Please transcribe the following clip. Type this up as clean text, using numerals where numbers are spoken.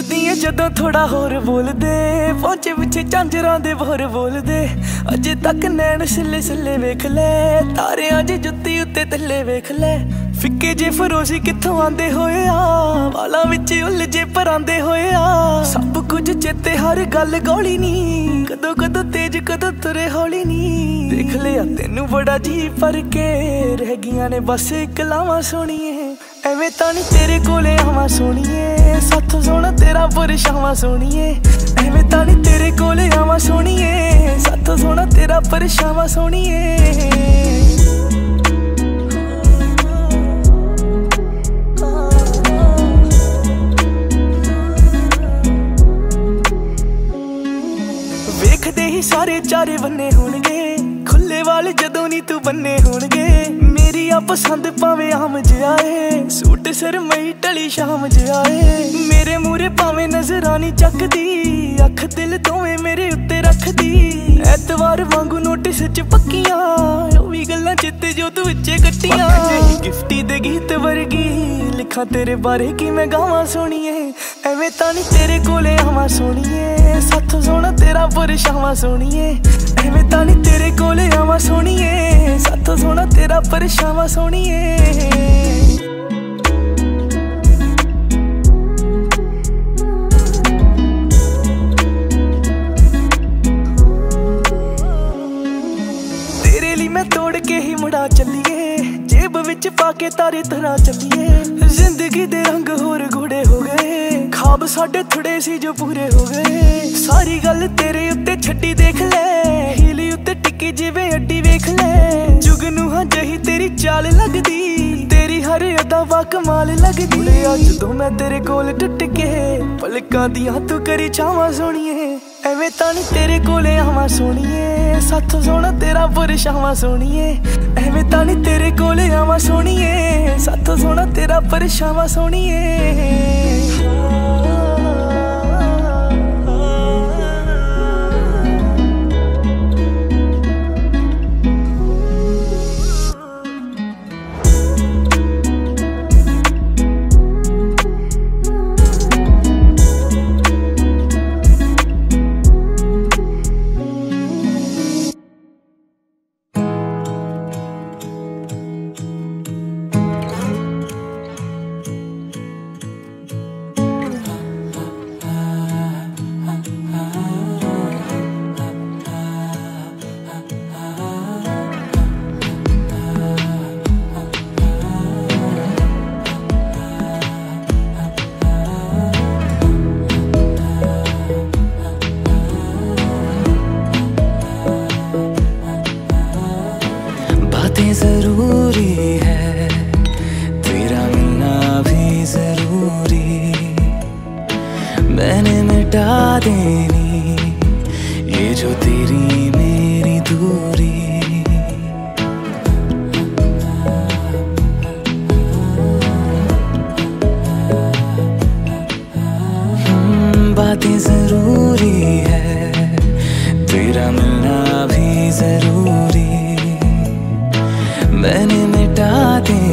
पुछदी है जदों थोड़ा होर बोल दे, पहुंचे पिछे झांजरां दे बोर बोल दे। अजे तक नैन सिले सिले वेख ले, तारे अज जुत्ती उत्ते थल्ले वेख ले। फिक्के जे फरोशी कित्थों आंदे होए आ, वालां विच उलझे परांदे होए आ। सब कुछ चेते हर गल गौली नी, कदों कदों तेज कदों तुरे हौली नी। देख लिया तेनू बड़ा जी पर के, रह गियां ने बस कलावां सोहणीए। एवें तां नी तेरे कोले आवां सोहणीए, साथों सोहना तेरा परछावां सोहणीए। एवें तां नी तेरे कोले आवां सोहणीए, साथों सोहना तेरा परछावां सोहणीए। वेखदे ही सारे चारे बन्ने होणगे, खुले वाल जदों नी तू बन्ने होणगे। मेरी आ पसंद भावें आम जिहा ऐ, सूट सरमई ढली शाम जिहा ऐ। मेरे मूहरे भावें नजरां नी चकदी, अख दिल दोवें मेरे उत्ते रखदी। ऐतवार वांगू नोटिस च पक्कियां, ओह वी गल्लां चित्ते जो तू विच्चे कट्टियां। गिफ्टी दे गीत वर्गी लिखां तेरे बारे कि मैं गावां सोहणीए। एवें तां नी तेरे कोले आवां सोहणीए, साथों सोहना तेरा परछावां सोहणीए। एवें तां नी तेरे कोले आवां सोहणीए, साथों सोहना तेरा परछावां सोहणीए। मैं तोड़ के ही मुड़ा चलिए, जेब विच पाके तारे तरह चलिए। जिंदगी दे रंग होर घोड़े हो गए, ख्वाब साडे थोड़े सी जो पूरे हो गए। सारी गल तेरे उत्ते छड्डी देख ले, हीली उत्ते टिकी जिवें अड्डी वेख ले। जुगनू हाँ जही तेरी चाल लगदी, तेरी हर अदा वा कमाल लगदी। अज तो मैं तेरे कोल टुट के, पलकां दियां तू करी छावां सोहणीए। एवें तां नी तेरे कोले आवां सोहणीए, साथों सोहना तेरा परछावां सोहणीए। एवें तां नी तेरे कोले आवां सोहणीए, साथों सोहना तेरा परछावां सोहणीए। जरूरी है, तेरा मिलना भी जरूरी। मैंने मिटा देनी ये जो तेरी मेरी दूरी। बातें जरूरी है, तेरा मिलना भी जरूरी। मैंने मिटा दे